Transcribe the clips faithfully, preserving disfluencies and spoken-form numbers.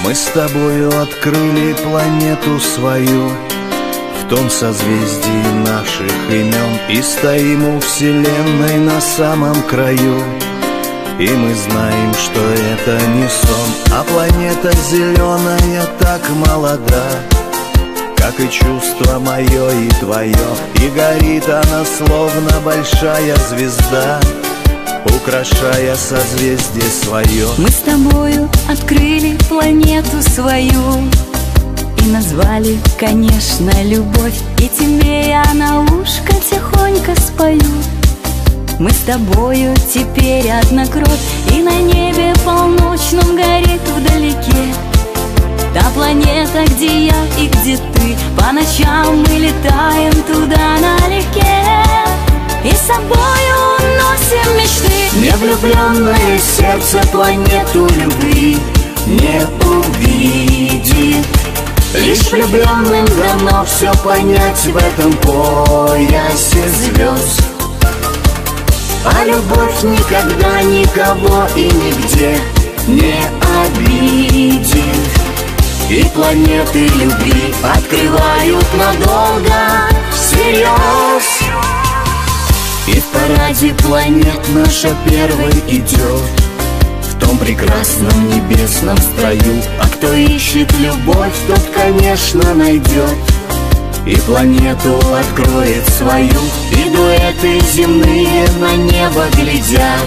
Мы с тобою открыли планету свою в том созвездии наших имен, и стоим у Вселенной на самом краю. И мы знаем, что это не сон, а планета зеленая так молода, как и чувство мое и твое. И горит она словно большая звезда, украшая созвездие свое. Мы с тобою открыли планету свою и назвали, конечно, любовь. И тебе я на ушко тихонько спою. Мы с тобою теперь одна кровь, и на небе полночном горит вдалеке та планета, где я и где ты. По ночам мы летаем туда налегке и с собою уносим мечты. Невлюбленное сердце планету любви не увидит. Лишь влюбленным дано все понять в этом поясе звезд. А любовь никогда никого и нигде не обидит. И планеты любви открывают надолго всерьез. И в параде планет наша первой идет в том прекрасном небесном строю. А кто ищет любовь, тот, конечно, найдет и планету откроет свою. И дуэты земные на небо глядят,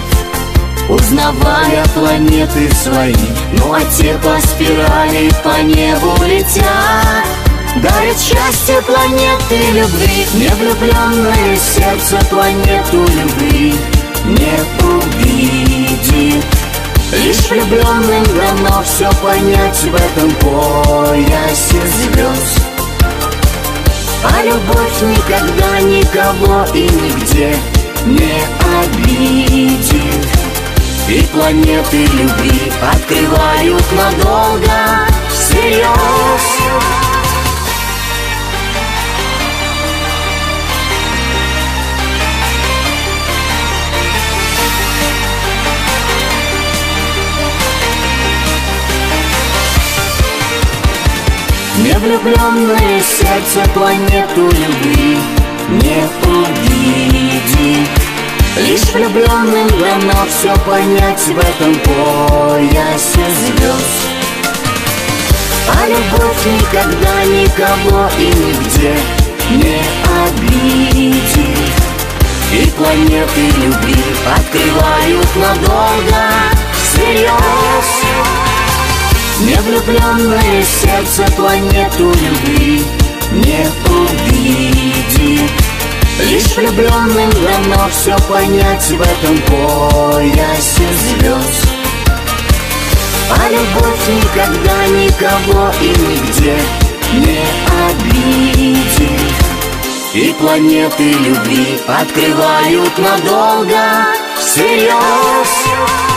узнавая планеты свои. Ну а те по спирали по небу летят, дарят счастье планеты любви. Невлюбленное сердце планету любви не увидит. Лишь влюбленным дано все понять в этом поясе звезд. А любовь никогда никого и нигде не обидит. И планеты любви открывают надолго всерьез. Невлюбленное сердце планету любви не увидит. Лишь влюбленным дано все понять в этом поясе звезд. А любовь никогда никого и нигде не обидит. И планеты любви открывают надолго всерьез. Невлюбленное сердце планету любви не увидит. Лишь влюбленным дано все понять в этом поясе звезд. А любовь никогда никого и нигде не обидит. И планеты любви открывают надолго всерьез.